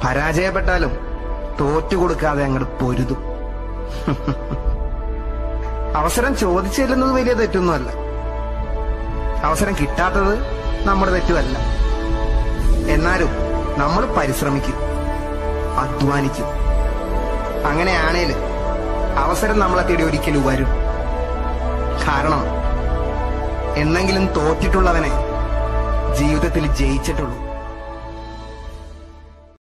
പരാജയപ്പെട്ടാലും തോറ്റുകൊടുക്കാതെ അങ്ങോട്ട് പൊരുതും. അവസരം ചോദിച്ചു ചെല്ലുന്നത് വലിയ തെറ്റൊന്നുമല്ല. അവസരം കിട്ടാത്തത് നമ്മുടെ തെറ്റുമല്ല. എന്നാലും നമ്മൾ പരിശ്രമിക്കും, അധ്വാനിക്കും. അങ്ങനെയാണേൽ അവസരം നമ്മളെ തേടി ഒരിക്കലും വരും. കാരണം എന്നെങ്കിലും തോറ്റിട്ടുള്ളവനെ ജീവിതത്തിൽ ജയിച്ചിട്ടുള്ളൂ.